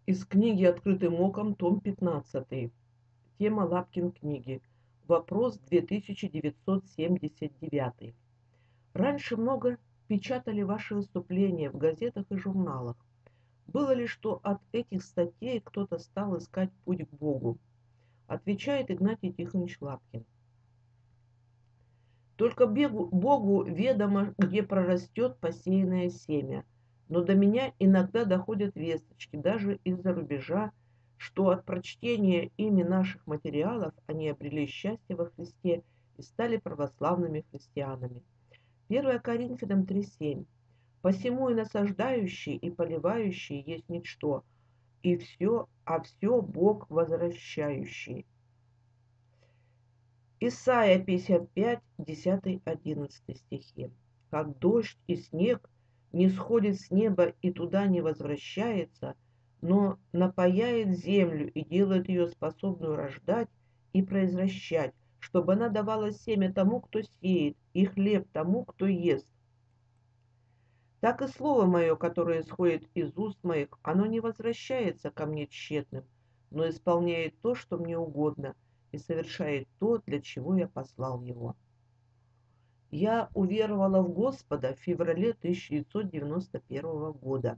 Из книги «Открытым оком», том 15. Тема Лапкин книги. Вопрос 2979. Раньше много печатали ваши выступления в газетах и журналах. Было ли, что от этих статей кто-то стал искать путь к Богу? Отвечает Игнатий Тихонович Лапкин. Только Богу ведомо, где прорастет посеянное семя. Но до меня иногда доходят весточки, даже из-за рубежа, что от прочтения ими наших материалов они обрели счастье во Христе и стали православными христианами. 1 Коринфянам 3:7. Посему и насаждающий, и поливающий есть ничто, и все, а все Бог возвращающий. Исайя 55, 10, 11 стихи. Как дождь и снег не сходит с неба и туда не возвращается, но напояет землю и делает ее способную рождать и произвращать, чтобы она давала семя тому, кто сеет, и хлеб тому, кто ест. Так и слово мое, которое исходит из уст моих, оно не возвращается ко мне тщетным, но исполняет то, что мне угодно, и совершает то, для чего я послал его. Я уверовала в Господа в феврале 1991 года.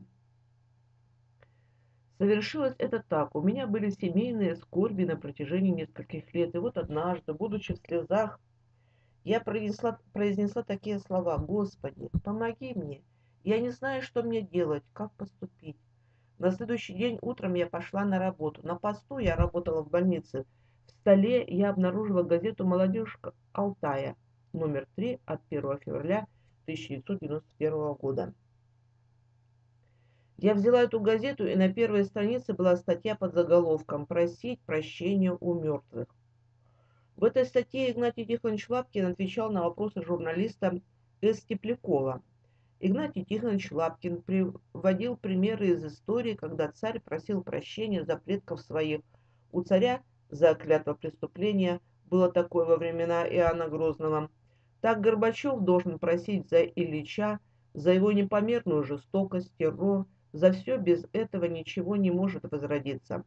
Совершилось это так. У меня были семейные скорби на протяжении нескольких лет. И вот однажды, будучи в слезах, я произнесла такие слова: «Господи, помоги мне. Я не знаю, что мне делать, как поступить». На следующий день утром я пошла на работу. На посту я работала в больнице. В столе я обнаружила газету «Молодежь Алтая», номер 3 от 1 февраля 1991 года. Я взяла эту газету, и на первой странице была статья под заголовком «Просить прощения у мертвых». В этой статье Игнатий Тихонович Лапкин отвечал на вопросы журналиста С. Теплякова. Игнатий Тихонович Лапкин приводил примеры из истории, когда царь просил прощения за предков своих. У царя за клятвопреступление было такое во времена Иоанна Грозного. Так Горбачев должен просить за Ильича, за его непомерную жестокость, террор. За все без этого ничего не может возродиться.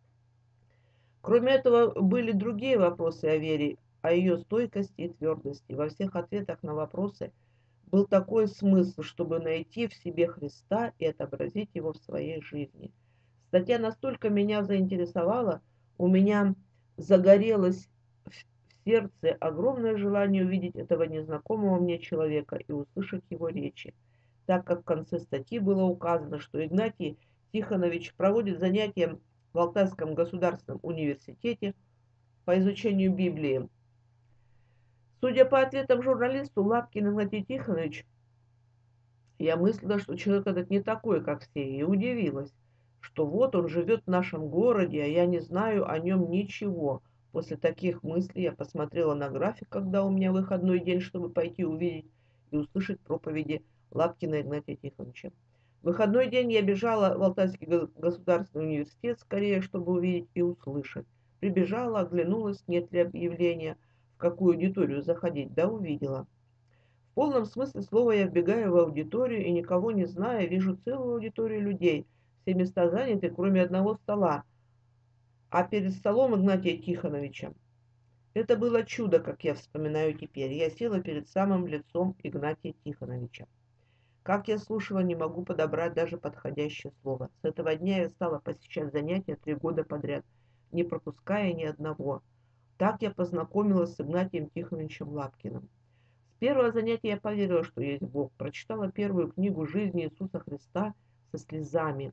Кроме этого, были другие вопросы о вере, о ее стойкости и твердости. Во всех ответах на вопросы был такой смысл, чтобы найти в себе Христа и отобразить его в своей жизни. Статья настолько меня заинтересовала, у меня загорелось в сердце огромное желание увидеть этого незнакомого мне человека и услышать его речи, так как в конце статьи было указано, что Игнатий Тихонович проводит занятия в Алтайском государственном университете по изучению Библии. Судя по ответам журналисту Лапкин Игнатий Тихонович, я мыслила, что человек этот не такой, как все, и удивилась, что вот он живет в нашем городе, а я не знаю о нем ничего. После таких мыслей я посмотрела на график, когда у меня выходной день, чтобы пойти увидеть и услышать проповеди Лапкина Игнатия Тихоновича. В выходной день я бежала в Алтайский государственный университет скорее, чтобы увидеть и услышать. Прибежала, оглянулась, нет ли объявления, в какую аудиторию заходить, да увидела. В полном смысле слова я вбегаю в аудиторию и, никого не зная, вижу целую аудиторию людей. Все места заняты, кроме одного стола, а перед столом Игнатия Тихоновича. Это было чудо, как я вспоминаю теперь. Я села перед самым лицом Игнатия Тихоновича. Как я слушала, не могу подобрать даже подходящее слово. С этого дня я стала посещать занятия 3 года подряд, не пропуская ни одного. Так я познакомилась с Игнатием Тихоновичем Лапкиным. С первого занятия я поверила, что есть Бог. Прочитала первую книгу жизни Иисуса Христа со слезами.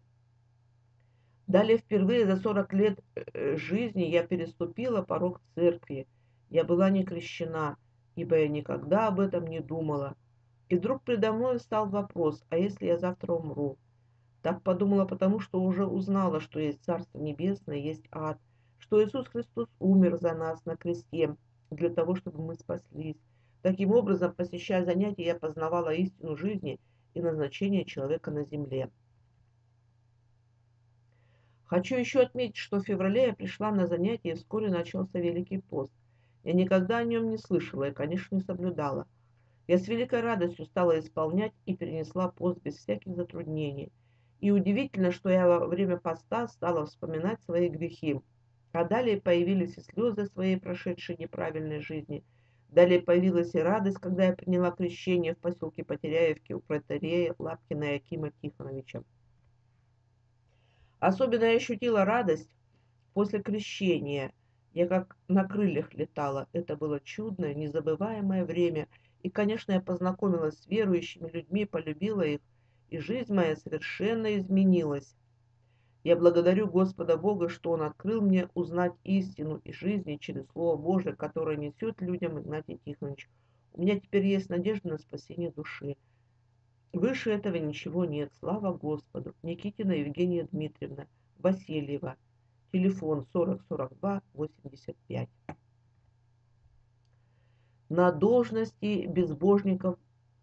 Далее впервые за 40 лет жизни я переступила порог церкви. Я была не крещена, ибо я никогда об этом не думала. И вдруг предо мной встал вопрос: а если я завтра умру? Так подумала, потому что уже узнала, что есть Царство Небесное, есть ад, что Иисус Христос умер за нас на кресте для того, чтобы мы спаслись. Таким образом, посещая занятия, я познавала истину жизни и назначение человека на земле. Хочу еще отметить, что в феврале я пришла на занятия, и вскоре начался Великий пост. Я никогда о нем не слышала и, конечно, не соблюдала. Я с великой радостью стала исполнять и перенесла пост без всяких затруднений. И удивительно, что я во время поста стала вспоминать свои грехи. А далее появились и слезы своей прошедшей неправильной жизни. Далее появилась и радость, когда я приняла крещение в поселке Потеряевки у протоиерея Лапкина Якима Тихоновича. Особенно я ощутила радость после крещения. Я как на крыльях летала. Это было чудное, незабываемое время. И, конечно, я познакомилась с верующими людьми, полюбила их, и жизнь моя совершенно изменилась. Я благодарю Господа Бога, что Он открыл мне узнать истину и жизни через Слово Божие, которое несет людям Игнатий Тихонович. У меня теперь есть надежда на спасение души. Выше этого ничего нет. Слава Господу. Никитина Евгения Дмитриевна, Васильева. Телефон 40 42 85. На должности безбожников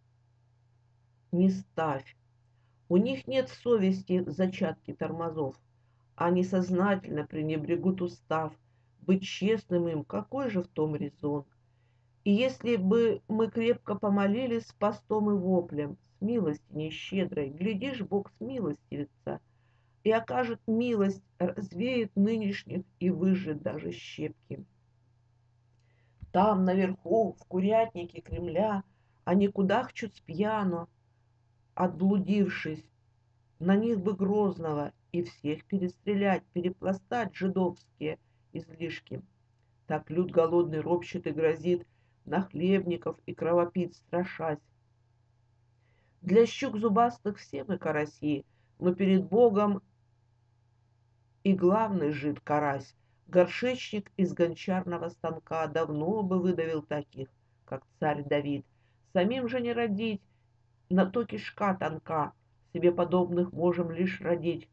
не ставь. У них нет совести зачатки тормозов. Они сознательно пренебрегут устав. Быть честным им, какой же в том резон? И если бы мы крепко помолились с постом и воплем, с милостиней щедрой, глядишь, Бог смилостивится и окажет милость, развеет нынешних и выжжет даже щепки. Там, наверху, в курятнике Кремля, они кудахчут спьяно, отблудившись. На них бы Грозного и всех перестрелять, перепластать жидовские излишки. Так люд голодный ропщет и грозит, на хлебников и кровопийц страшась. Для щук зубастых все мы караси, но перед Богом и главный жид карась. Горшечник из гончарного станка давно бы выдавил таких, как царь Давид. Самим же не родить, на то кишка тонка, себе подобных можем лишь родить.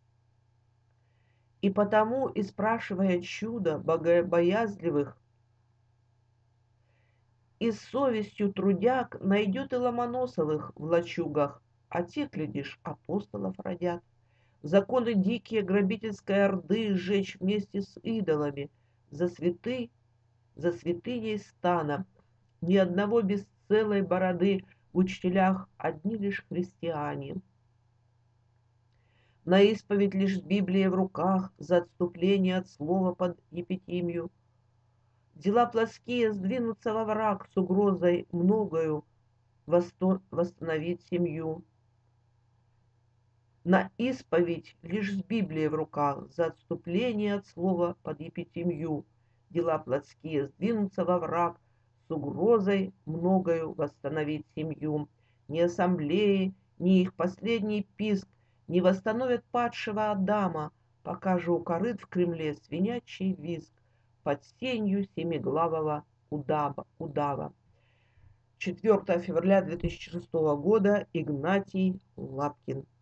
И потому, и спрашивая чудо богобоязливых, и с совестью трудяг найдет и Ломоносовых в лачугах, а те, глядишь, апостолов родят. Законы дикие грабительской орды сжечь вместе с идолами, за святыней стана, ни одного без целой бороды, в учителях одни лишь христиане. На исповедь лишь с Библией в руках, за отступление от слова под епитимию. Дела плоские сдвинутся во враг с угрозой многою восстановить семью. На исповедь лишь с Библией в руках, за отступление от слова под епитимью. Дела плотские сдвинутся во враг, с угрозой многою восстановить семью. Ни ассамблеи, ни их последний писк не восстановят падшего Адама, пока же у корыт в Кремле свинячий визг под сенью семиглавого удава. 4 февраля 2006 года. Игнатий Лапкин.